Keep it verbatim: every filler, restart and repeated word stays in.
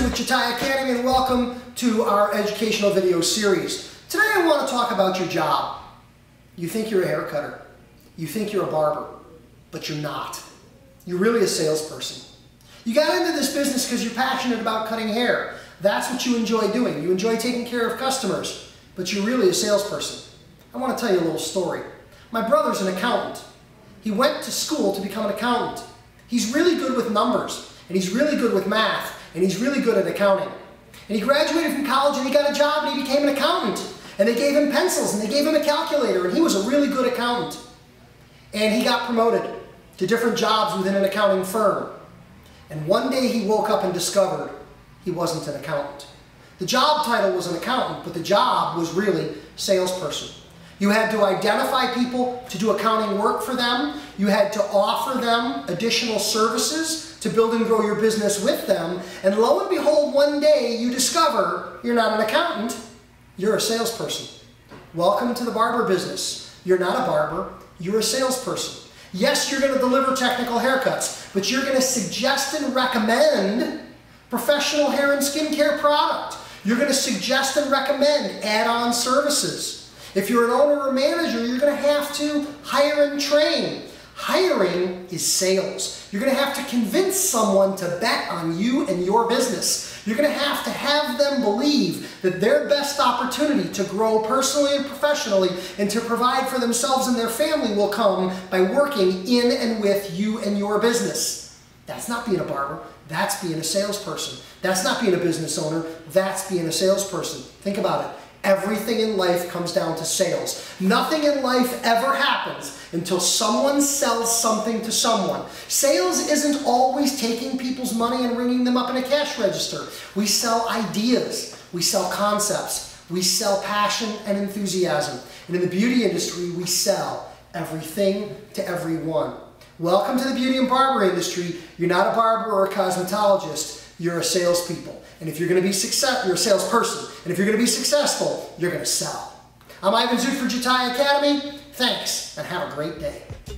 with Jatai Academy, and welcome to our educational video series. Today I want to talk about your job. You think you're a hair cutter. You think you're a barber, but you're not. You're really a salesperson. You got into this business because you're passionate about cutting hair. That's what you enjoy doing. You enjoy taking care of customers, but you're really a salesperson. I want to tell you a little story. My brother's an accountant. He went to school to become an accountant. He's really good with numbers, and he's really good with math, and he's really good at accounting. And he graduated from college and he got a job and he became an accountant. And they gave him pencils and they gave him a calculator, and he was a really good accountant. And he got promoted to different jobs within an accounting firm. And one day he woke up and discovered he wasn't an accountant. The job title was an accountant, but the job was really salesperson. You had to identify people to do accounting work for them. You had to offer them additional services to build and grow your business with them. And lo and behold, one day you discover you're not an accountant, you're a salesperson. Welcome to the barber business. You're not a barber, you're a salesperson. Yes, you're going to deliver technical haircuts, but you're going to suggest and recommend professional hair and skincare product. You're going to suggest and recommend add-on services. If you're an owner or manager, you're going to have to hire and train. Hiring is sales. You're going to have to convince someone to bet on you and your business. You're going to have to have them believe that their best opportunity to grow personally and professionally and to provide for themselves and their family will come by working in and with you and your business. That's not being a barber. That's being a salesperson. That's not being a business owner. That's being a salesperson. Think about it. Everything in life comes down to sales. Nothing in life ever happens until someone sells something to someone. Sales isn't always taking people's money and ringing them up in a cash register. We sell ideas. We sell concepts. We sell passion and enthusiasm. And in the beauty industry, we sell everything to everyone. Welcome to the beauty and barber industry. You're not a barber or a cosmetologist. You're a salespeople. And if you're going to be success, you're a salesperson. And if you're going to be successful, you're going to sell. I'm Zoot for Jatai Academy. Thanks, and have a great day.